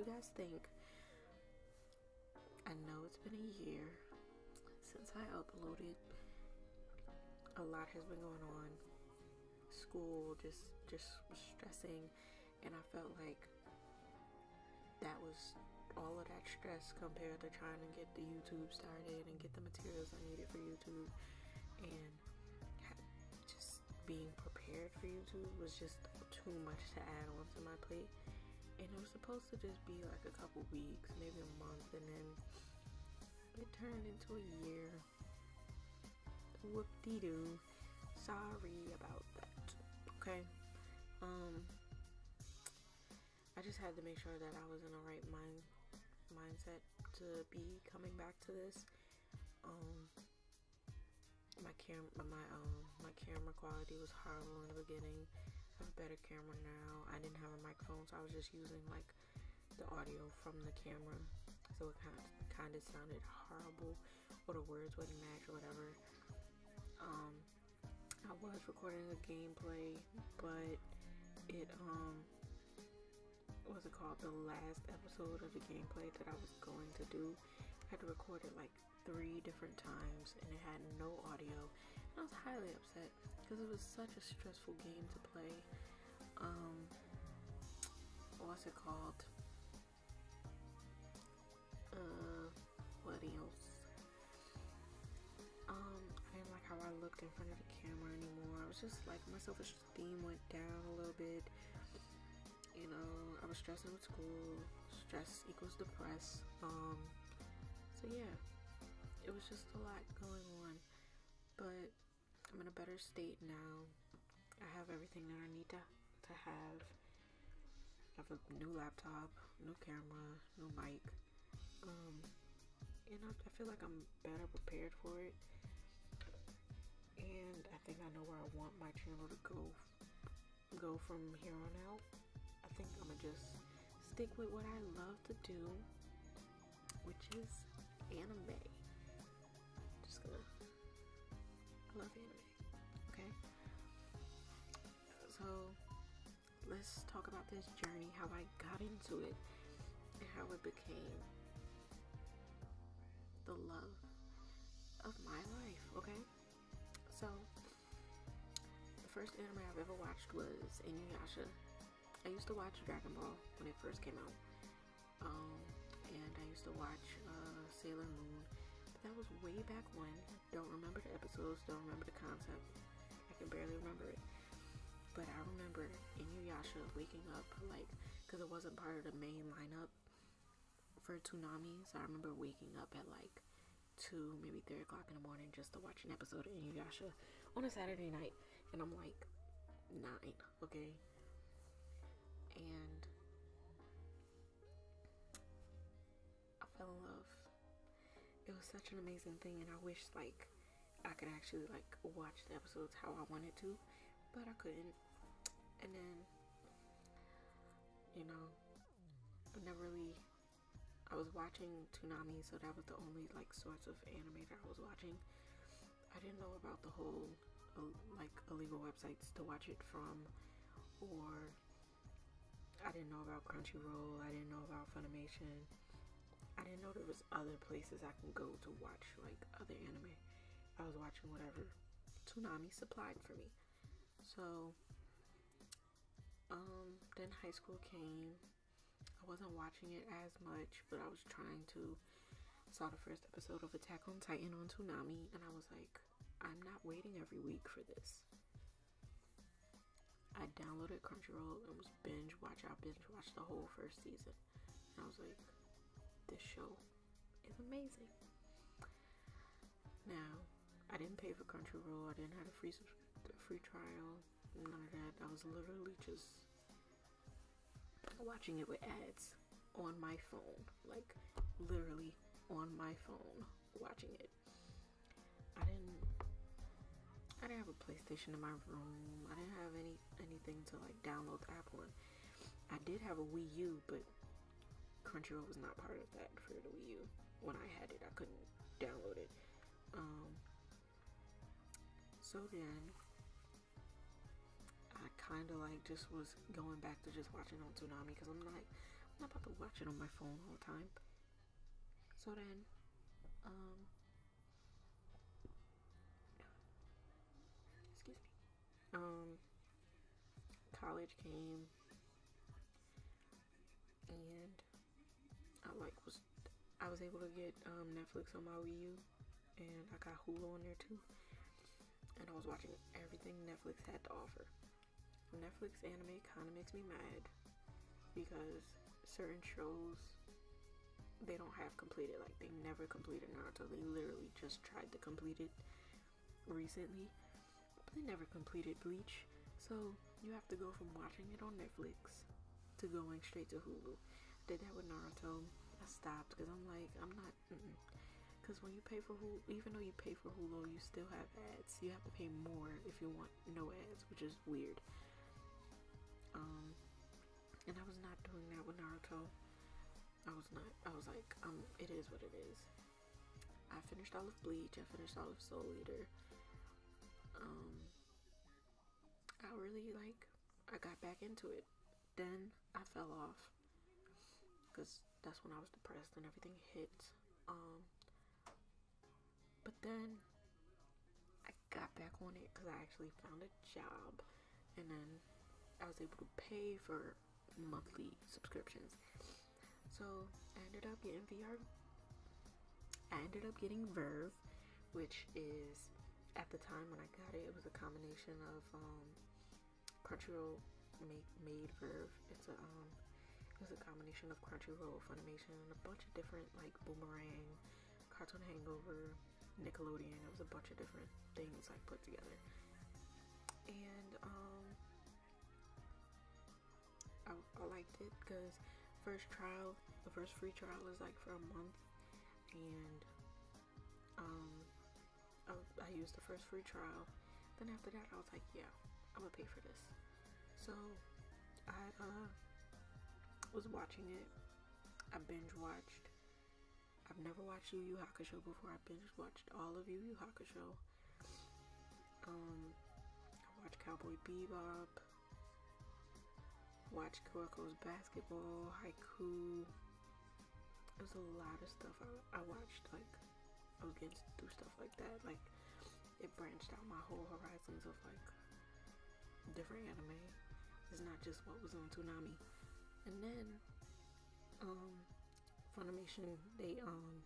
guys think? I know it's been a year since I uploaded. A lot has been going on. School just was stressing, and I felt like that was all of that stress compared to trying to get the YouTube started and get the materials I needed for YouTube, and just being prepared for YouTube was just too much to add on to my plate. And it was supposed to just be like a couple weeks, maybe a month, and then it turned into a year. Whoop-de-doo. Sorry about that. Okay. I just had to make sure that I was in the right mindset to be coming back to this. My camera quality was horrible in the beginning. I have a better camera now. I didn't have a microphone, so I was just using like the audio from the camera, so it kind of sounded horrible, or the words wouldn't match or whatever. I was recording a gameplay, but it what's it called, the last episode of the gameplay that I was going to do, I had to record it like 3 different times, and it had no audio. And I was highly upset because it was such a stressful game to play. What's it called? What else? I didn't like how I looked in front of the camera anymore. I was just like, my self-esteem went down a little bit. You know, I was stressing with school. Stress equals depressed. So yeah, it was just a lot going on. But I'm in a better state now. I have everything that I need to have. I have a new laptop, new camera, new mic. And I feel like I'm better prepared for it. And I think I know where I want my channel to go from here on out. I think I'm gonna just stick with what I love to do, which is anime. I love anime. Okay? So let's talk about this journey, how I got into it, and how it became the love of my life. Okay? So the first anime I've ever watched was Inuyasha. I used to watch Dragon Ball when it first came out, and I used to watch Sailor Moon, but that was way back when. Don't remember the episodes, don't remember the concept, I can barely remember it, but I remember Inuyasha waking up, like, because it wasn't part of the main lineup for Toonami, so I remember waking up at like 2, maybe 3 o'clock in the morning just to watch an episode of Inuyasha on a Saturday night, and I'm like 9, okay? And I fell in love. It was such an amazing thing, and I wish like I could actually like watch the episodes how I wanted to, but I couldn't. And then, you know, I was watching Toonami, so that was the only like sorts of anime that I was watching. I didn't know about the whole like illegal websites to watch it from, or I didn't know about Crunchyroll. I didn't know about Funimation. I didn't know there was other places I can go to watch like other anime. I was watching whatever Toonami supplied for me. So then high school came. I wasn't watching it as much, but I was trying to. Saw the first episode of Attack on Titan on Toonami, and I was like, I'm not waiting every week for this. I downloaded Crunchyroll and was binge watch the whole first season. And I was like, this show is amazing. Now, I didn't pay for Crunchyroll. I didn't have a free trial. None of that. I was literally just watching it with ads on my phone. Like, literally on my phone watching it. I didn't have a PlayStation in my room. I didn't have anything to like download the app on. I did have a Wii U, but Crunchyroll was not part of that for the Wii U. When I had it, I couldn't download it. So then I kind of like just was going back to just watching on Toonami, because I'm not about to watch it on my phone all the time. So then, excuse me. College came, and I was able to get Netflix on my Wii U, and I got Hulu on there too. And I was watching everything Netflix had to offer. Netflix anime kind of makes me mad because certain shows they don't have completed. Like, they never completed Naruto. They literally just tried to complete it recently, but they never completed Bleach. So you have to go from watching it on Netflix to going straight to Hulu. Did that with Naruto. I stopped because I'm like, I'm not. Because when you pay for Hulu, even though you pay for Hulu, you still have ads. You have to pay more if you want no ads, which is weird. And I was not doing that with Naruto. I was not. I was like, it is what it is. I finished all of Bleach. I finished all of Soul Eater. I really I got back into it. Then I fell off because that's when I was depressed and everything hit. But then I got back on it because I actually found a job, and then I was able to pay for monthly subscriptions. So I ended up getting VR. I ended up getting Verve, which is, at the time when I got it, it was a combination of Crunchyroll made Verve. It was a combination of Crunchyroll, Funimation, and a bunch of different, like Boomerang, Cartoon Hangover, Nickelodeon. It was a bunch of different things like put together. And I liked it because the first free trial is like for a month, and I used the first free trial. Then after that, I was like, yeah, I'm gonna pay for this. So I was watching it. I binge watched. I've never watched Yu Yu Hakusho before. I binge watched all of Yu Yu Hakusho. I watched Cowboy Bebop. Watched Kuroko's Basketball, Haiku. There's a lot of stuff I watched. Like, I was getting through stuff like that. Like, it branched out my whole horizons of like different anime. It's not just what was on Toonami. And then Funimation, they oh,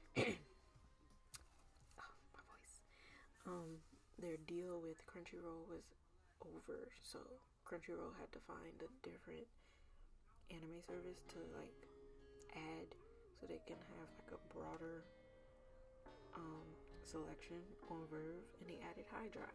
my voice. Their deal with Crunchyroll was over, so Crunchyroll had to find a different anime service to like add so they can have like a broader selection on Verve, and they added High Dive.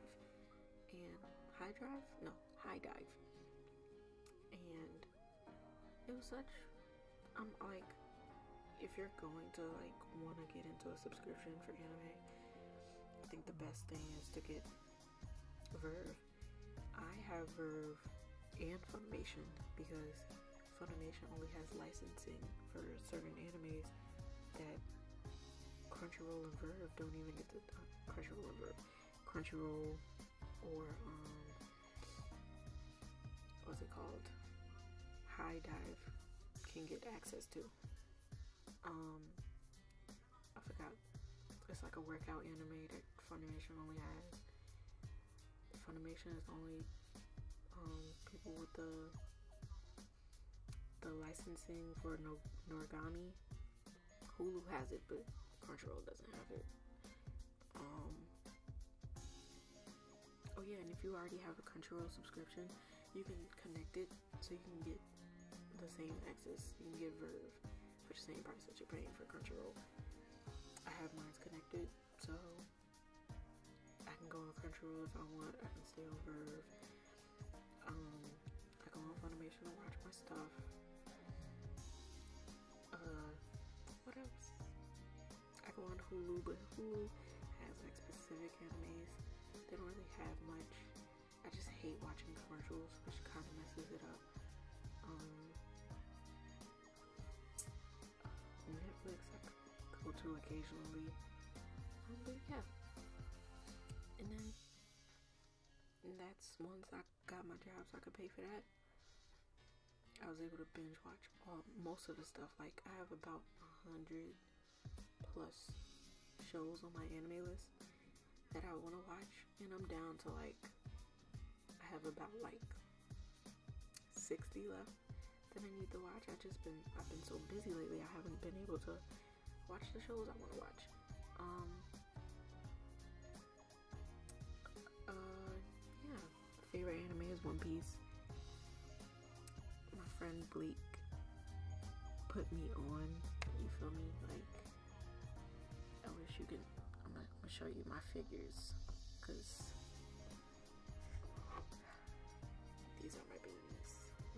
And it was such, like, if you're going to like want to get into a subscription for anime, I think the best thing is to get Verve. I have Verve and Funimation because Funimation only has licensing for certain animes that Crunchyroll and Verve don't even get to. Crunchyroll or what's it called? High Dive can get access to. I forgot. It's like a workout anime that Funimation only has. Funimation is only people with the licensing for Noragami. Hulu has it, but Crunchyroll doesn't have it. Oh yeah, and if you already have a Crunchyroll subscription, you can connect it so you can get the same access. You can get Verve for the same price that you're paying for Crunchyroll. I have mine connected, so I can go on Crunchyroll if I want. I can stay on Verve. I go on Funimation to watch my stuff. What else? I go on Hulu, but Hulu has like specific animes. They don't really have much. I just hate watching commercials, which kind of messes it up. Netflix I go to occasionally. But yeah. And then that's once I got my job so I could pay for that. I was able to binge watch most of the stuff. Like, I have about 100 plus shows on my anime list that I want to watch, and I'm down to like, I have about like 60 left that I need to watch. I've been so busy lately, I haven't been able to watch the shows I want to watch. Yeah, favorite anime is One Piece. My friend Bleak put me on, you feel me? Like, I wish you could, I'm gonna show you my figures, because these are my babies.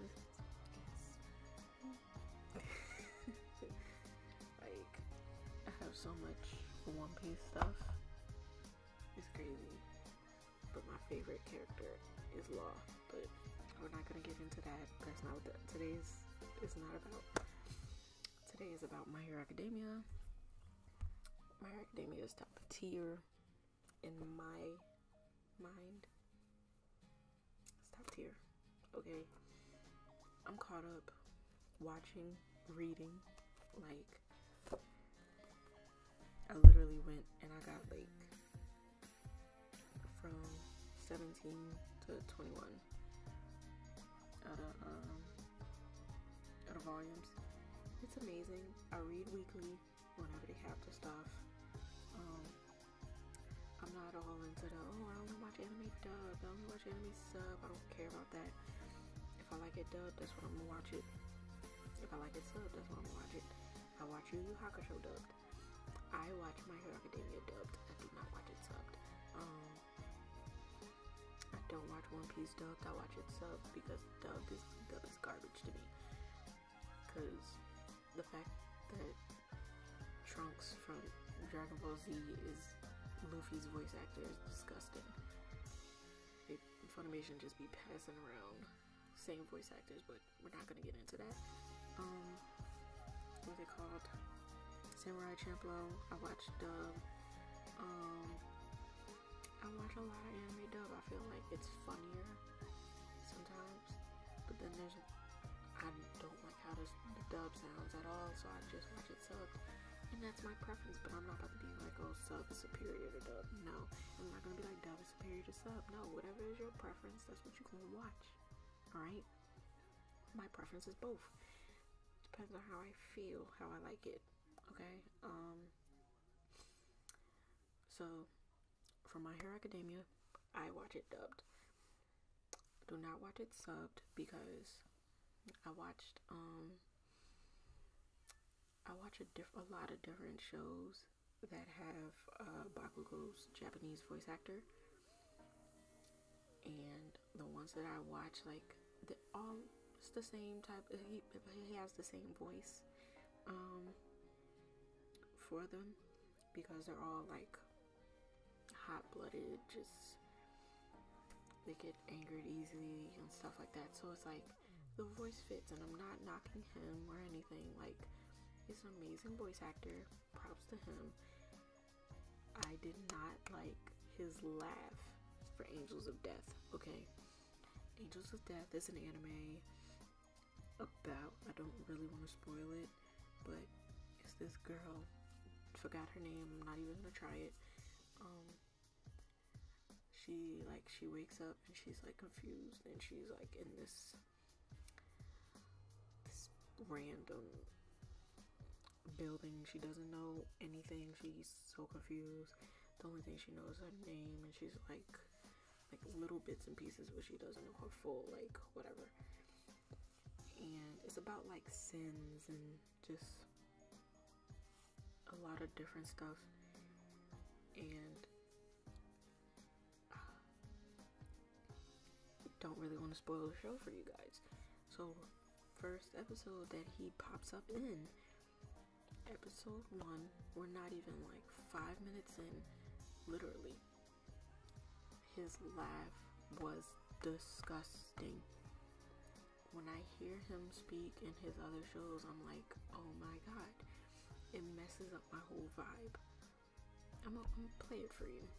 Like, I have so much One Piece stuff, it's crazy. But my favorite character is Law, but we're not gonna get into that. That's not what today's is not about. Today is about My Hero Academia. My Hero Academia is top tier in my mind. It's top tier. Okay. I'm caught up watching, reading. Like, I literally went and I got like from 17 to 21 out of volumes. It's amazing. I read weekly whenever they have the stuff. I'm not all into the, I only watch anime dub, I only watch anime sub. I don't care about that. If I like it dubbed, that's when I'm gonna watch it. If I like it subbed, that's when I'm gonna watch it. I watch Yu Yu Hakusho dubbed. I watch My Hero Academia dubbed. I do not watch it subbed. I don't watch One Piece dubbed. I watch it subbed because dub is garbage to me. Because the fact that Trunks from Dragon Ball Z is Luffy's voice actor is disgusting. Funimation just be passing around same voice actors, but we're not gonna get into that. What's it called? Samurai Champloo. I watch dub. I watch a lot of anime dub. I feel like it's funnier sometimes, but then I don't like how the dub sounds at all, so I just watch it subbed. And that's my preference, but I'm not about to be like, oh, sub is superior to dub. No, I'm not gonna be like, dub is superior to sub. No, whatever is your preference, that's what you're gonna watch. Alright? My preference is both. Depends on how I feel, how I like it. Okay? So, for My Hero Academia, I watch it dubbed. Do not watch it subbed because I watched a lot of different shows that have Bakugo's Japanese voice actor, and the ones that I watch, like, it's the same type. He has the same voice for them because they're all like hot-blooded, just they get angered easily and stuff like that. So it's like the voice fits, and I'm not knocking him or anything. Like, he's an amazing voice actor. Props to him. I did not like his laugh for Angels of Death. Okay, Angels of Death is an anime about, I don't really want to spoil it, but it's this girl, forgot her name, I'm not even gonna try it. She wakes up and she's like confused, and she's like in this random building. She doesn't know anything. She's so confused. The only thing she knows is her name, and she's like little bits and pieces, but she doesn't know her full, like, whatever. And it's about like sins and just a lot of different stuff. And don't really want to spoil the show for you guys. So, first episode that he pops up in, episode 1, we're not even like 5 minutes in, literally, his laugh was disgusting. When I hear him speak in his other shows, I'm like, oh my god, it messes up my whole vibe. I'm gonna play it for you.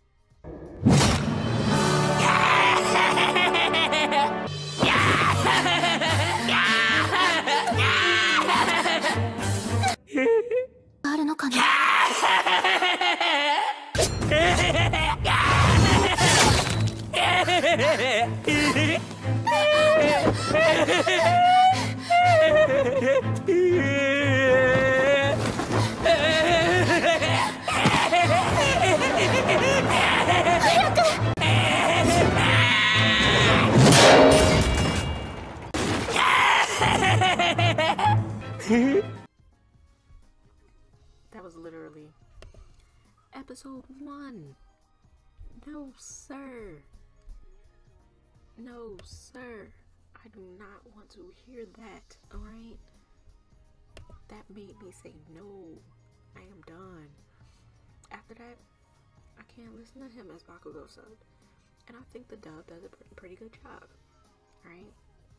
That was literally episode 1. No, sir. No, sir. I do not want to hear that, alright? That made me say no. I am done. After that, I can't listen to him as Bakugo Dub. And I think the dub does a pretty good job, alright?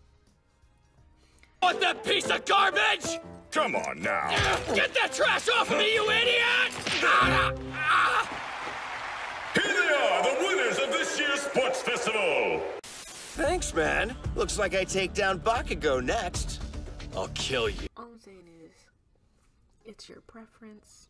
Want that piece of garbage? Come on now. Get that trash off of me, you idiot! Here they are, the winners of this year's sports festival. Thanks, man. Looks like I take down Bakugo next. I'll kill you. All I'm saying is, it's your preference.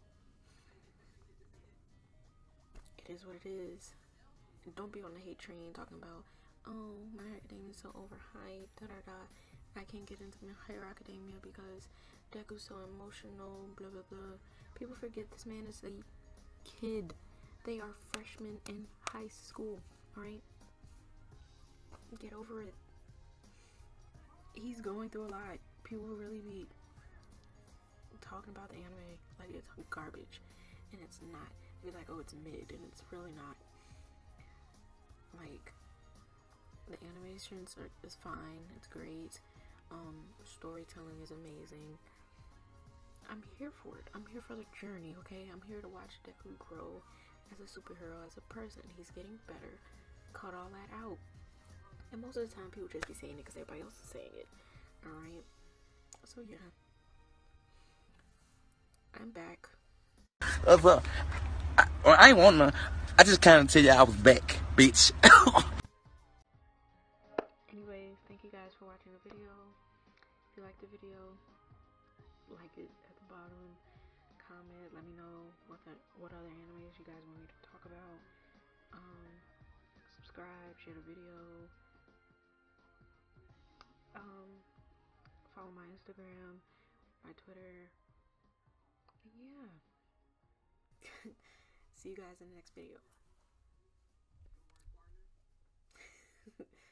It is what it is. And don't be on the hate train talking about, oh, My Hero Academia is so overhyped, da-da-da. I can't get into My Hero Academia because Deku's so emotional, blah, blah, blah. People forget this man is a kid. They are freshmen in high school, alright? Get over it. He's going through a lot. People will really be talking about the anime like it's garbage, and it's not. Be like, oh, it's mid, and it's really not. Like, the animation is fine. It's great. Storytelling is amazing. I'm here for it. I'm here for the journey, okay? I'm here to watch Deku grow as a superhero, as a person. He's getting better. Cut all that out. And most of the time, people just be saying it because everybody else is saying it. Alright? So, yeah. I'm back. I ain't want none. I just kind of tell you I was back, bitch. Anyways, thank you guys for watching the video. If you liked the video, like it at the bottom. Comment. Let me know what other animes you guys want me to talk about. Subscribe. Share the video. Follow my Instagram, my Twitter. And yeah. See you guys in the next video.